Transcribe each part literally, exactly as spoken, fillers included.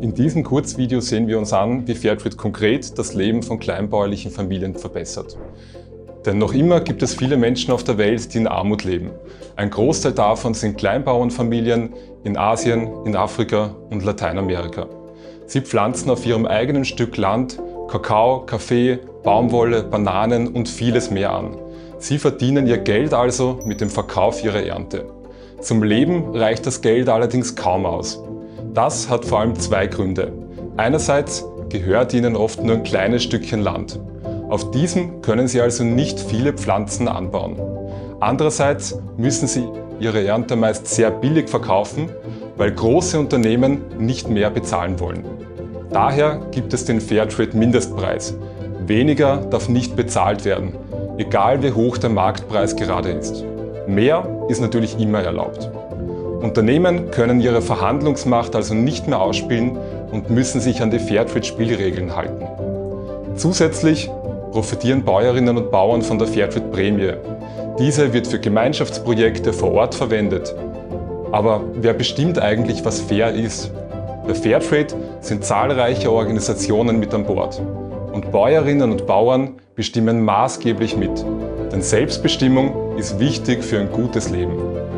In diesem Kurzvideo sehen wir uns an, wie Fairtrade konkret das Leben von kleinbäuerlichen Familien verbessert. Denn noch immer gibt es viele Menschen auf der Welt, die in Armut leben. Ein Großteil davon sind Kleinbauernfamilien in Asien, in Afrika und Lateinamerika. Sie pflanzen auf ihrem eigenen Stück Land Kakao, Kaffee, Baumwolle, Bananen und vieles mehr an. Sie verdienen ihr Geld also mit dem Verkauf ihrer Ernte. Zum Leben reicht das Geld allerdings kaum aus. Das hat vor allem zwei Gründe. Einerseits gehört ihnen oft nur ein kleines Stückchen Land. Auf diesem können sie also nicht viele Pflanzen anbauen. Andererseits müssen sie ihre Ernte meist sehr billig verkaufen, weil große Unternehmen nicht mehr bezahlen wollen. Daher gibt es den Fairtrade-Mindestpreis. Weniger darf nicht bezahlt werden, egal wie hoch der Marktpreis gerade ist. Mehr ist natürlich immer erlaubt. Unternehmen können ihre Verhandlungsmacht also nicht mehr ausspielen und müssen sich an die Fairtrade-Spielregeln halten. Zusätzlich profitieren Bäuerinnen und Bauern von der Fairtrade-Prämie. Diese wird für Gemeinschaftsprojekte vor Ort verwendet. Aber wer bestimmt eigentlich, was fair ist? Bei Fairtrade sind zahlreiche Organisationen mit an Bord. Und Bäuerinnen und Bauern bestimmen maßgeblich mit. Denn Selbstbestimmung ist wichtig für ein gutes Leben.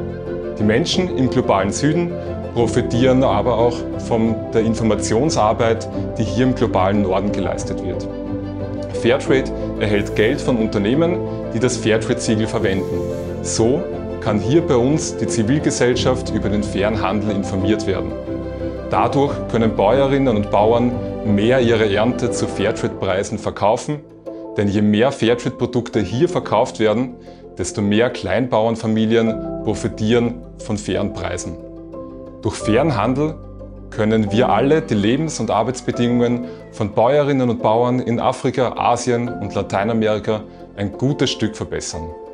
Die Menschen im globalen Süden profitieren aber auch von der Informationsarbeit, die hier im globalen Norden geleistet wird. Fairtrade erhält Geld von Unternehmen, die das Fairtrade-Siegel verwenden. So kann hier bei uns die Zivilgesellschaft über den fairen Handel informiert werden. Dadurch können Bäuerinnen und Bauern mehr ihre Ernte zu Fairtrade-Preisen verkaufen, denn je mehr Fairtrade-Produkte hier verkauft werden, desto mehr Kleinbauernfamilien profitieren von fairen Preisen. Durch fairen Handel können wir alle die Lebens- und Arbeitsbedingungen von Bäuerinnen und Bauern in Afrika, Asien und Lateinamerika ein gutes Stück verbessern.